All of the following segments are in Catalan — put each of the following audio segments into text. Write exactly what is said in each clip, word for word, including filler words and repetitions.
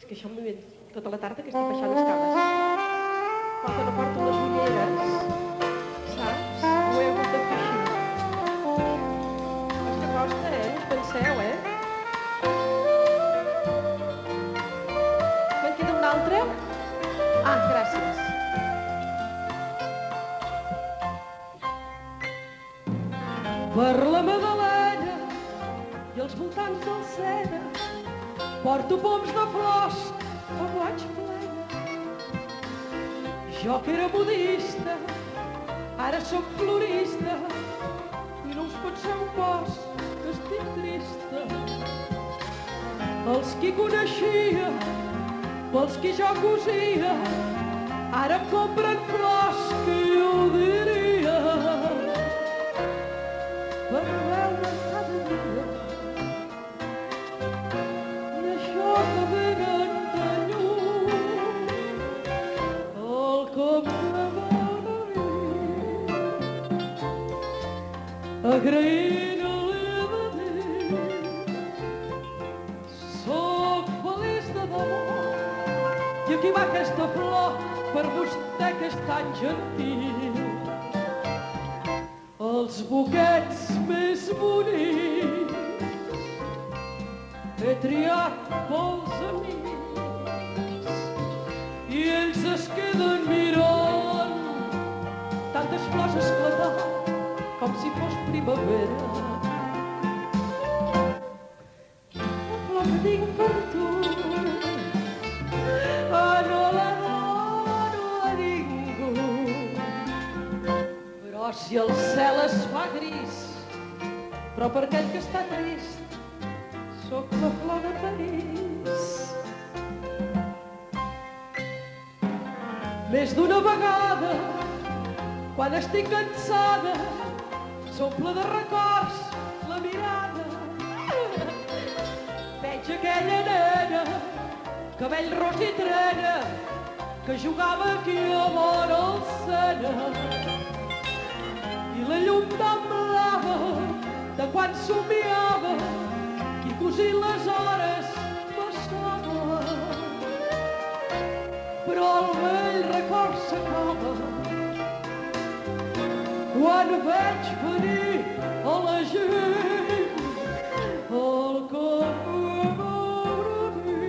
És que això m'ho ve tota la tarda que estic baixant escales. Quan que no porto les ulleres, saps? Ho he hagut de fer així. És que costa, eh? No us penseu, eh? Me'n queda una altra? Ah, gràcies. Per la Madalena i els voltants del Sena porto poms de flors que vaig plena. Jo que era modista, ara sóc florista i no us penseu pas que estic trista. Els qui coneixia, pels qui jo cosia, ara em compren flors que jo diria per veure cada dia. I això que venen de lluny, el cop de veure mi, agraint-li de dir, soc feliç de debò. I aquí va aquesta flor per vostè que és tan gentil. Els buquets més bonics he triat pels amics i ells es queden mirant tantes flors esclatant com si fos primavera. La flor que tinc per tu, ah, no la dono a ningú. Però si el cel es fa gris, però per aquell que està trist, sóc la flor de París. Més d'una vegada, quan estic cansada, s'omple de records la mirada. Veig aquella nena, cabell ros i trena, que jugava aquí a vora el Sena. I la llum tan blava de quan somiava i cosint les hores passava. Però el vell record s'acaba quan veig venir a la gent el que veure a mi,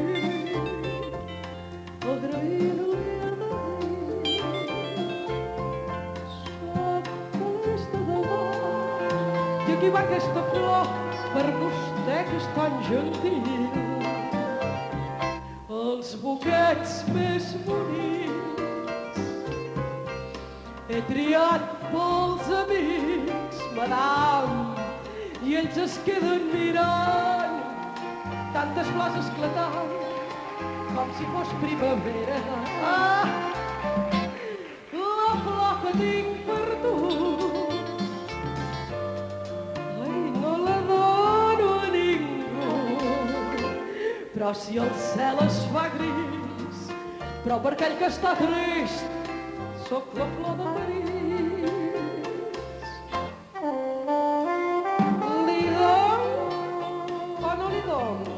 agraint-li de dir, soc feliç de debò. I aquí va aquesta flor per vostè que és tan gentil. Els buquets més bonics he triat pels amics, madame, i ells es queden mirant tantes flors esclatant com si fos primavera. Ah, la flor que tinc per tu, ai, no la dono a ningú. Però si el cel es fa gris, però per aquell que està trist, sóc la flor de París. Li dono o no li dono?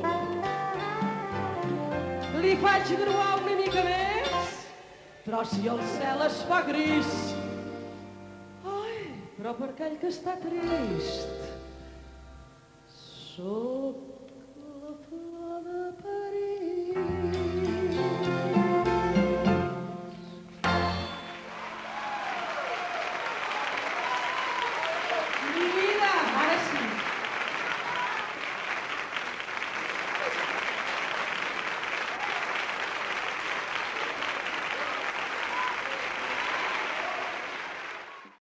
Li faig gruar una mica més, però si el cel es fa gris, ai, però per aquell que està trist, sóc